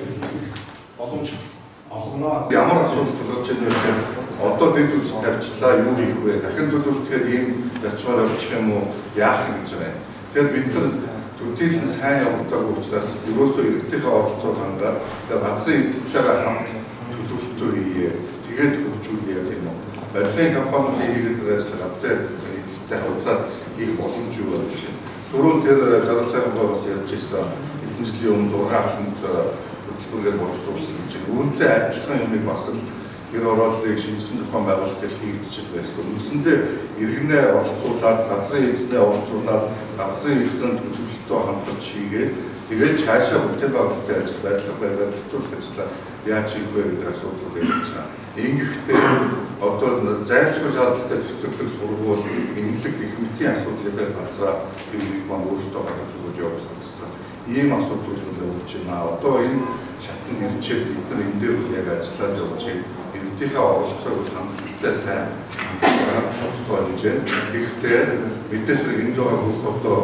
боломж олгоно. Ямар асуудал тулгарч байна вэ гэхээр одоо дэд үз тавьчлаа юу хийх вэ? Дахин төлөвлөлтөөр ийм зарчмаар явуучих юм уу? Яах юм гэж байна. Тэгэхээр бид нар төдийлөн сайн явагдаагүй учраас ерөөсөө иргэдийнхээ оролцоог хангаад газрын эзэнтэйгээ хамт төлөвлөлтөө хийе. Тэгээд хөгжүүлээ гэх юм уу. Барилгын компаниуд хийгээд байгаа ажил газрын эзэнтэй хамтраад хийх боломж юу вэ гэж. Түрүүн тэр Жаргал сайхан бас ярьж ирсэн. Хэдэн жилийн өмнө 6 алхамд хөтөлбөрөөр боловсруулсан гэж. Үүнтэй адилхан юмыг бас л гэр орооллыг шинжилсэн зохион байгуулалт хийгдэж байсан. Үндсэндээ иргэнээ оролцуулаад, газрын эзнээ оролцуулаад, газрын эзэн төлөвлөлтөө хамтарч хийгээд тэгээд цаашаа бүтээн байгуулалтын ажил байрлал хэрэгжүүлэх ажлаа яаж хийх вэ гэдэг асуудлыг ярьж байна. Ингэхдээ одоо зайлшгүй шаардлагатай цэцэрлэг сургууль, эмнэлэг гэх мэтийн асуудлыг газраа хэрэглэх маань өөрсдөө гаргаж өгөх явуулах гэсэн ийм асуудлууд үүсэж байна. Одоо энэ шатнд ирчээд бид нар энэ дээр яг ажиллаад явж байна. Иргэдийнхээ оролцоог хангалттай сайн тодорхой хэмжээ. Гэхдээ мэдээж хэрэг энд байгаа бүх одоо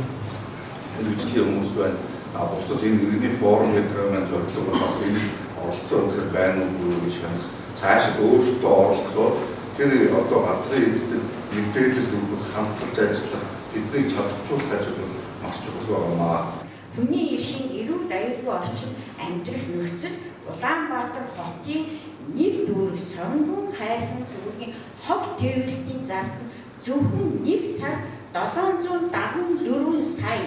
хэрэгжлийн хүмүүс байна. Бусад энэ иргэний форум гэдэг маань зорилго бол бас энэ оролцоо өгөх байна уу гэж хандах. Цаашид өөрсдөө оролцоод тэр одоо газрын эзэд мэдээлэл өгөх, хамтарч ажиллах, тэднийг чадваржуулах ажил маш чухал байна. Хүний эрхийн эрүүл аюулгүй орчин амьдрах нөхцөл Улаанбаатар хотын нэг дүүрэг сонгон хайрхан дүүргийн хог тээвэрлтийн зард зөвхөн 1 сар 774 сая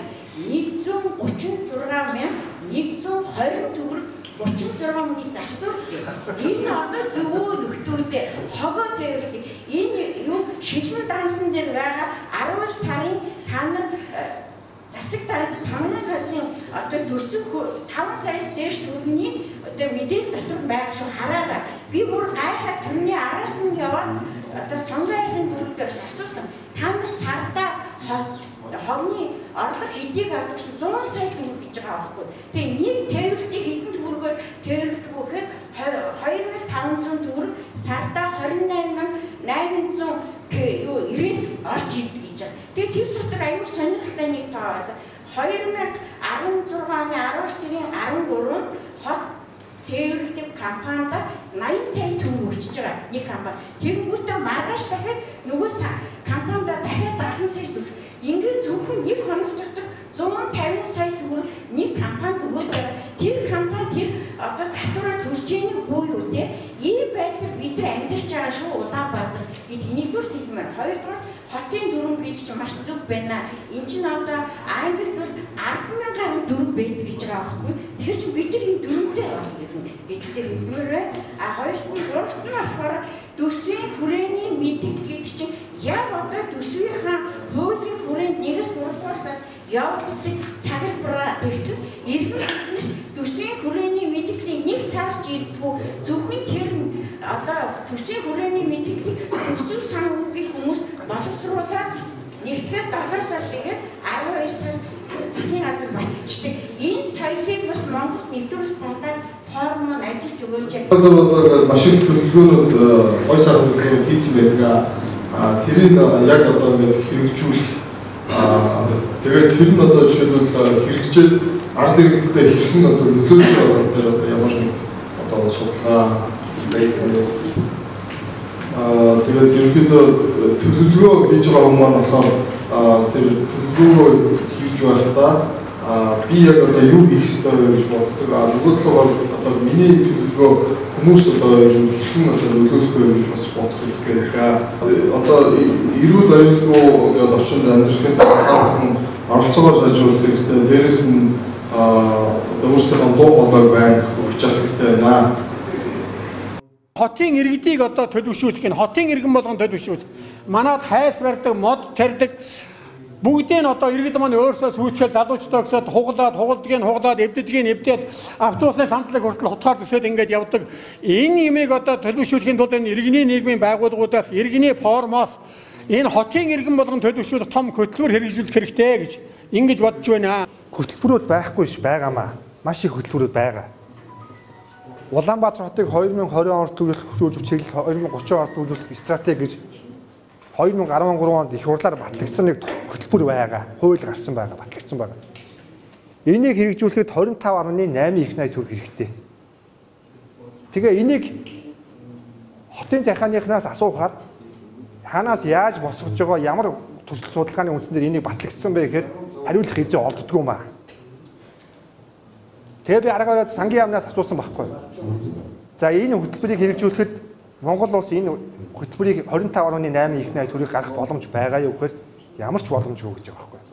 136,120 төгрөг 36 хүний зарцуулж байна. Энэ одоо зөвөө нөхдөөдөө хогоо тээвэрлэх энэ юу шилэн дансан дээр байгаа 12 сарын та нар засаг дарга 5 сарын одоо төсөв 5 саяас дээш төгрөгийн одоо мэдээлэл дотор байгаа шүү хараараа. Би бүр гайхаад түрний араас нь яваад одоо сонгоёрын дүрдээр асуусан. Та нар сардаа хогны орлого хэдийг авдаг шүү 100 сая төгрөг гэж байгаа байхгүй. Тэгээ нэг тээвэрлтийг хэдэн төгрөгөөр тээвэрлдэг вэ гэхээр 2500 төгрөг сардаа 28,800 юу 90 орж ирдэг гэж байна. Тэгээ тэр дотор аюул сонирхолтой нэг тоо 2016 оны 12 сарын 13-нд хот тээвэрлдэг компанид 80 сая төгрөг өчөж байгаа нэг компани. Тэгэнгүүтээ маргааш дахиад нөгөө компанид дахиад 70 сая төгрөг. Ингээд зөвхөн нэг хоног дотор 150 сая төгрөг нэг компанид өгөөд байгаа. Тэр компани тэр одоо татвараа төлж ийн үгүй юу те? Энэ байдлаар бид нар амьдарч байгаа шүү Улаанбаатар. Бид нэгдүгээр хэлмээр, хоёрдугаар хотын дүрм гэдэг чинь маш зөв байна. Энэ чинь одоо Англид бол 10,000 гаруй дүрм байдаг гэж байгаа байхгүй. Тэгэхээр чи бид нар энэ дүрмтэй гэдэгтэй хэлмээр байна. Хоёрдугаар гуравт нь болохоор төсвийн хүрээний мэдээлэл гэдэг чинь яг одоо төсвийнхаа хуулийн хүрээнд 1-3 дугаар сард явагддаг цаглбараа ихтэй иргэн төсвийн хүрээний мэдээллийг нэг цааш ирдгүү зөвхөн тэр одоо төсвийн хүрээний мэдээллийг төсөв санхүүгийн хүмүүс боловсруулаад нэгдүгээр 7 сар тэгээд 12 сар засгийн газар баталждаг. Энэ соёлыг бас Монголд нэгдүгээр тулаад формон ажиллаж өгөөч. Маш их төлөвлөгөөнүүд гой сар төлөвлөгөө хийсэн байдаг. Тэрийг яг одоо ингээд хэрэгжүүлэх тэгээд тэр нь одоо жишээлбэл хэрэгжил ард иргэдтэй хэрхэн одоо нөлөөлж байгаа дээр ямар нэг одоо судалгаа хийх. Тэгээд ерөнхийдөө төлөвлөгөө хийж байгаа хүмүүс маань болохоор тэр төлөвлөгөө хийж байхдаа би яг одоо юу хийх ёстой вэ гэж боддог. Нөгөө талаар одоо миний төлөвлөгөө Хүмүүс одоо хэрхэн нөлөөлөхгүй юм бас бодох хэрэгтэй. Одоо эрүүл аюулгүй ингээд орчинд амьдрахын тулд оролцоогоо сайжруулах хэрэгтэй. Дээрээс нь өөрсдөө дуу хоолой байна гэж явах хэрэгтэй байна. Хотын иргэдийг одоо төлөвшүүлэх нь хотын иргэн болгон төлөвшүүл. Манайд хайс барьдаг, мод тарьдаг бүгдийг одоо иргэд маань өөрсдөө сүйтгэл залуучдаа гэсээд хугалаад эвдээд автобусны самтлаг хүртэл хутгаар төсөөд ингээд явдаг. Энэ имийг одоо төлөвшүүлэхийн тулд энэ иргэний нийгмийн байгууллагуудаас иргэний формоос энэ хотын иргэн болгон төлөвшүүлэх том хөтөлбөр хэрэгжүүлэх хэрэгтэй гэж ингэж бодож байна. Хөтөлбөрүүд байхгүй ш байгаамаа. Маш их хөтөлбөрүүд байгаа. Улаанбаатар хотыг 2020 онд төлөвлөж чиглэл 2030 онд төлөвлөх стратеги гэж 2013 онд их хурлаар батлагдсан нэг хөтөлбөр байгаа. Хууль гарсан байгаа, батлагдсан байгаа. Энийг хэрэгжүүлэхэд 25.8 их найт төгрөг хэрэгтэй. Тэгээ энийг хотын захааныхнаас асуухаар ханаас яаж босгож байгаа, ямар төсөл судалгааны үндсэн дээр энийг батлагдсан бэ гэхээр хариулах хэзээ олддгүй маа. Тэгээ би аргаораад сангийн яамнаас асуусан байхгүй. За энэ хөтөлбөрийг хэрэгжүүлэхэд Монгол улс энэ хөтөлбөрийг 25.8 их найт төгрөг гаргах боломж байгаа юу гэхээр ямар ч боломжгүй гэж байгаа байхгүй.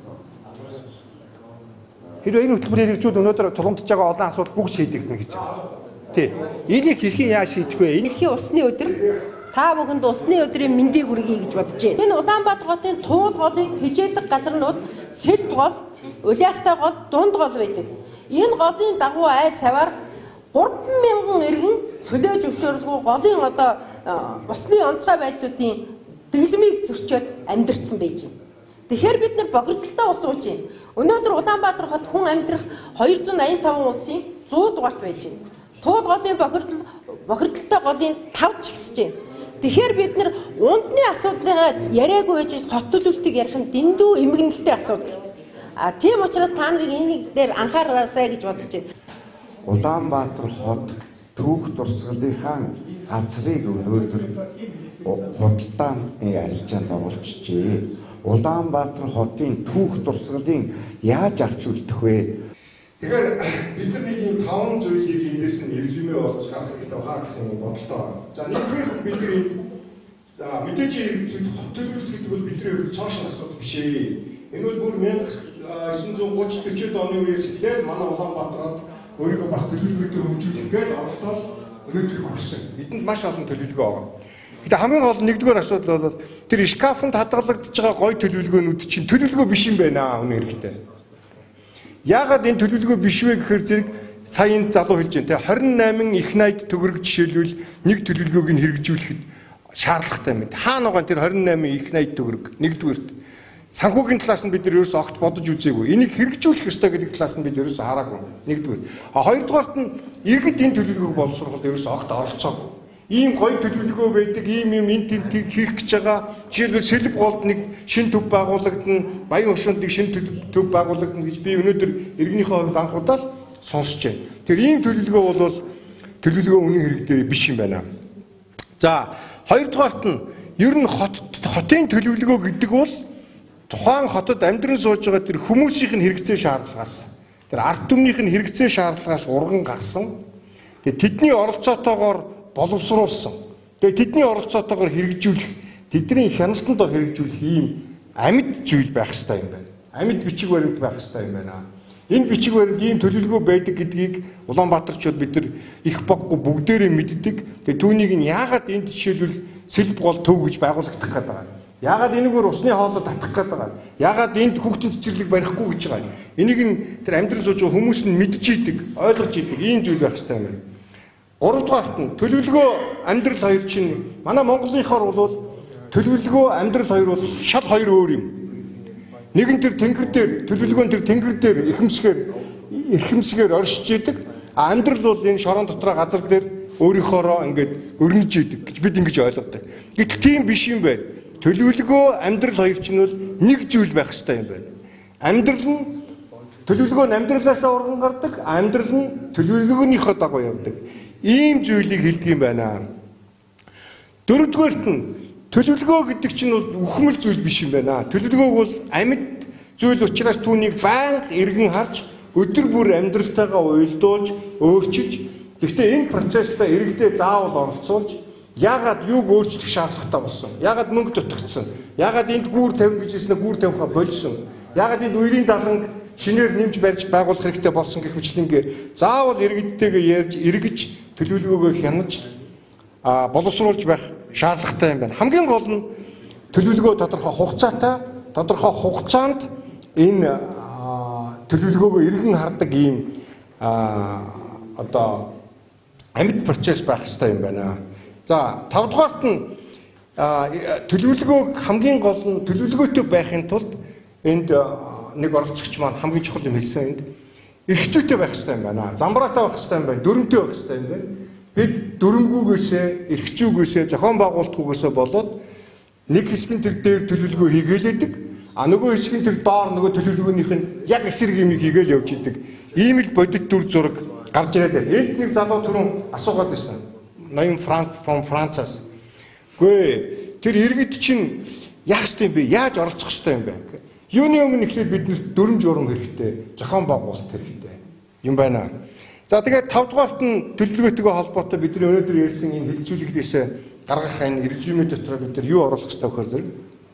Хэрвээ энэ хөтөлбөрийг хэрэгжүүл өнөөдөр тулгамдж байгаа олон асуудал бүгд шийдэгдэнэ гэж байна. Тий. Энийг хэрхэн яаж шийдэх вэ? Дэлхийн усны өдөр та бүхэнд усны өдрийн мэндийг хүргэе гэж бодож байна. Энэ Улаанбаатар хотын туул голыг тэжээдэг газар нь бол Сэлб гол, Улаастай гол, Дунд гол байдаг. Энэ голын дагуу ай саваар 3,000 иргэн цөлөөж өвшөөрөлгүй голын одоо усны онцгой байдлуудын дэглэмийг зөрчөөд амьдэрсэн байж байна. Тэгэхээр бид нар бохирдолтой ус ууж байна. Өнөөдөр Улаанбаатар хот хүн амьдрах 285 улсын 100 дугаарт байж байна. Туул голын бохирдолтой голын 5 ч ихсэж байна. Тэгэхээр бид нар ундны асуудлыг яриаггүй байж хот төлөвлөлтийг ярих нь дэндүү эмгэнэлтэй асуудал. Тийм учраас та нарыг энэ дээр анхаараасай гэж бодож байна. Улаанбаатар хот түүх дурсгалынхаа газрыг өнөөдөр худалдааны арилжаанд оруулчихжээ. Улаанбаатар хотын түүх дурсгалын яаж авч үлдэх вэ? Тэгэхээр бид нар нэг юм 5 зүйлийг эндээс нь резюме болгож гаргах хэрэгтэй хаа гэсэн бодолтой байна. За нэгдүгээр бид нар за мэдээж хот төлөвлөлт гэдэг бол бидний хувьд цоошин асуудал биш ээ. Энэ бол бүр 1930-40 оны үеэс эхлээд манай Улаанбаатарт өөрийгөө бас төлөвлөгөөтэй хөгжүүлэх гээд оролдоод өнөөдөр хүрсэн. Бидэнд маш олон төлөвлөгөө байгаа. Гэтэ хамгийн гол нэгдүгээр асуудал бол тэр шкафанд хадгалагдж байгаа гой төлөвлөгөөнүүд чинь төлөвлөгөө биш юм байна үнэ хэрэгтэй. Яагаад энэ төлөвлөгөө биш вэ гэхээр зэрэг саяын залуу хэлж байна те 28 их найд төгрөг жишээлбэл нэг төлөвлөгөөг нь хэрэгжүүлэхэд шаардлагатай юм. Хаана байгаа тэр 28 их найд төгрөг нэгдүгээрт санхүүгийн талаас нь бид нар ерөөсөө огт бодож үзээгүй. Энийг хэрэгжүүлэх ёстой гэдэг талаас нь бид ерөөсөө хараагүй. Нэгдүгээр. Хоёрдугаарт нь иргэд энэ төлөвлөгөөг боловсруулахад ерөөсөө огт оролцоогүй. Ийм гоё төлөвлөгөө байдаг, ийм энэ тэмдэг хийх гэж байгаа. Жишээлбэл Сэлб голд нэг шинэ төв байгуулагдана, Баян хошуунд нэг шинэ төв байгуулагдана гэж би өнөөдөр иргэнийхээ хувьд анхудаа сонсож байна. Тэр ийм төлөвлөгөө бол төлөвлөгөө үнэн хэрэгдээ биш юм байна. За, хоёрдугаарт нь ер нь хотын төлөвлөгөө гэдэг бол тухайн хотод амьдран сууж байгаа тэр хүмүүсийн хэрэгцээ шаардлагаас тэр ард түмнийх нь хэрэгцээ шаардлагаас урган гарсан. Тэгээ тэдний оролцоотойгоор боловсруулсан. Тэгээ тэдний оролцоотойгоор хэрэгжүүлэх, тэдний хяналтанд хэрэгжүүлэх ийм амьд зүйл байх ёстой юм байна. Амьд бичиг баримт байх ёстой юм байна. Энэ бичиг баримт ийм төлөвлөгөө байдаг гэдгийг Улаанбаатарчууд бид нар их боггүй бүгдээрээ мэддэг. Тэгээ түүнийг нь яагаад энд жишээлбэл Сэлб гол төв гэж байгуулагдах гэдэг байгаа. Яагаад энэгээр усны хоолой татах гээд байгаа. Яагаад энд хүүхдийн цэцэрлэг барихгүй гэж байгаа. Энийг нь тэр амьдрал сууж байгаа хүмүүс нь мэдж идэг, ойлгож идэг ийм зүйл байх ёстой юм байна. Гуравдугаарт нь төлөвлөгөө амьдрал хоёр чинь манай Монголынхоор бол төлөвлөгөө амьдрал хоёр бол шал хоёр өөр юм. Нэг нь тэр тэнгэр дээр төлөвлөгөө нь тэр тэнгэр дээр ихэмсгээр оршиж идэг. Амьдрал бол энэ шорон дотроо газар дээр өөрийнхоороо ингээд өрнөж идэг гэж бид ингэж ойлгодог. Гэтэл тийм биш юм байна. Төлөвлөгөө амьдрал хоёр чинь бол нэг зүйл байх ёстой юм байна. Амьдрал нь төлөвлөгөө нь амьдралаасаа урган гардаг, амьдрал нь төлөвлөгөөнийхөө дагуу явдаг. Ийм зүйлийг хэлдэг юм байна. Дөрөвдүгээрт нь төлөвлөгөө гэдэг чинь бол үхмэл зүйл биш юм байна. Төлөвлөгөөг бол амьд зүйл учраас түүнийг байнга эргэн харж, өдөр бүр амьдралтайгаа уялдуулж, өөрчилж, Гэхдээ энэ процессд иргэдээ заавал оролцуулж яагаад юуг өөрчлөх шаардлагатай болсон? Яагаад мөнгө дутагдсан? Яагаад энд гүүр тавина гэж хэлснээр гүүр тавихаа болсон? Яагаад энд үерийн даланг шинээр нэмж барьж байгуулах хэрэгтэй болсон гэх мэтлэнгээ заавал иргэдтэйгээ ярьж эргэж төлөвлөгөөгөө хянаж боловсруулж байх шаардлагатай юм байна. Хамгийн гол нь төлөвлөгөө тодорхой хугацаатай, тодорхой хугацаанд энэ төлөвлөгөөгөө эргэн хардаг ийм одоо амьд процесс байх хэрэгтэй юм байна. За 5 дугаарт нь төлөвлөгөөг хамгийн гол нь төлөвлөгөөтэй байхын тулд энд нэг оролцогч маань хамгийн чухал юм хэлсэн энд эрхцүүтэй байх хэрэгтэй юм байна. Замбраатай байх хэрэгтэй юм байна. Дүрмтэй байх хэрэгтэй юм байна. Бид дүрмгүйгээсээ, эрхцүүгээсээ, зохион байгуулалтгүйгээсээ болоод нэг хэсгийн тэр дээр төлөвлөгөө хийгээлээдэг. Нөгөө хэсгийн тэр доор нөгөө төлөвлөгөөнийх нь яг эсрэг юм хийгээл явж идэг. Ийм л бодит дүр зураг гарч ирээд байна. Энд нэг залуу түрүүн асуугаад байсан. Ноён Францаас. Гэхдээ тэр иргэд чинь яах ёстой юм бэ? Яаж оролцох ёстой юм бэ? Юуны өмнө ихлээр биднэрт дүрм журам хэрэгтэй, зохион байгуулалт хэрэгтэй юм байна. За тэгээд 5 дугаарт нь төлөвлөгөөтэйгээ холбоотой бидний өнөөдөр ярьсан энэ хилцүүлэгдээс гаргах энэ резюме дотор бид нар юу оруулах ёстой вэ гэхээр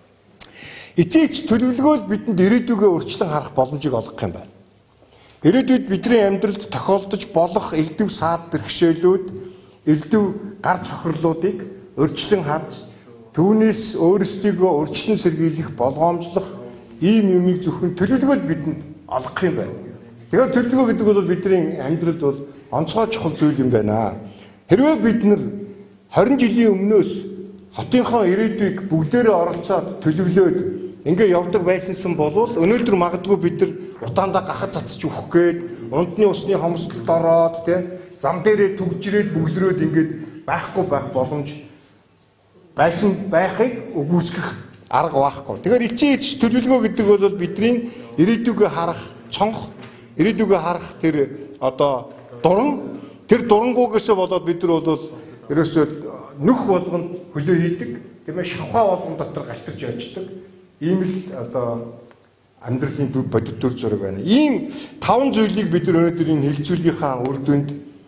эцээч төлөвлөгөөл бидэнд ирээдүгөө өөрчлөн харах боломжийг олгох юм байна. Ирээдүйд бидний амьдралд тохиолдож болох элдв саад бэрхшээлүүд, элдв гар цохирлуудыг өөрчлөн харж түүнээс өөрсдийгөө өөрчлөн сэргийлэх болгоомжлох ийм юмыг зөвхөн төлөвлөгөөл бидэнд олгох юм байна. Тэгэхээр төлөвлөгөө гэдэг бол бидний амьдралд бол онцгой чухал зүйл юм байна. Хэрвээ бид нар 20 жилийн өмнөөс хотынхоо ирээдүйг бүгдээрээ оролцоод төлөвлөөд ингээ явдаг байсан бол өнөөдөр магадгүй бид нар утаандаа гахад цацж өгөх гээд ундны усны хомсдолд ороод зам дээрээ түгжрээд бүглрөөд ингээд байхгүй байх боломж байсан байхыг үгүйсгэх арга байхгүй. Тэгэхээр эцээч төлөвлөгөө гэдэг бол бидний ирээдүгөө харах цонх, ирээдүгөө харах тэр одоо дуран, тэр дурангуугээс болоод бид нар бол ерөөсөө нүх болгонд хөлөө хийдэг, тийм ээ шавхаа болгон дотор галтарч очдог. Ийм л одоо амьдралын төв бодит төр зураг байна. Ийм 5 зүйлийг бид нар өнөөдөр энэ хилцүүлгийнхаа үр дүнд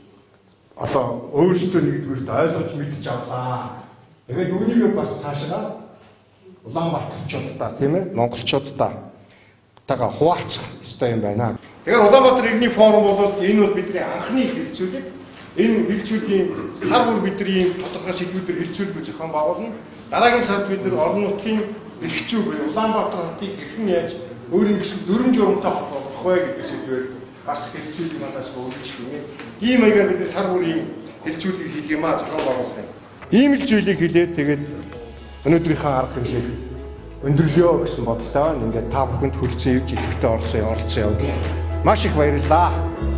одоо өөрсдөө нэгдүгээрт ойлгож мэдж авлаа. Тэгээд үүнийг бас цаашаа Улаанбаатарчуудаа тийм ээ монголчуудаа тагаа хуваалцах ёстой юм байна. Тэгэхээр Улаанбаатар иргэний форум бол энэ бол бидний анхны хилцүүлэг. Энэ хилцүүлгийн сар бүр бидний тодорхой сэдвүүдээр хилцүүлэг зохион байгуулна. Дараагийн сард бид нар орон нутгийн эрхцүү буюу Улаанбаатар хотыг хэрхэн яаж өөрийн гэсэн дүрм журамтай холбох вэ гэдэг сэдвээр бас хилцүүлэг манаас өөрчлөлт. Ийм маягаар бид сар бүрийн хилцүүлгийг хийх юм аа зохион байгуулах юм. Ийм л зүйлийг хэлээд тэгээд өнөөдрийнхөө арга хэмжээг өндөрлөё гэсэн бодолтой байна. Ингээд та бүхэнд хүрэлцэн ирж идэвхтэй оролцсон явдал маш их баярлалаа.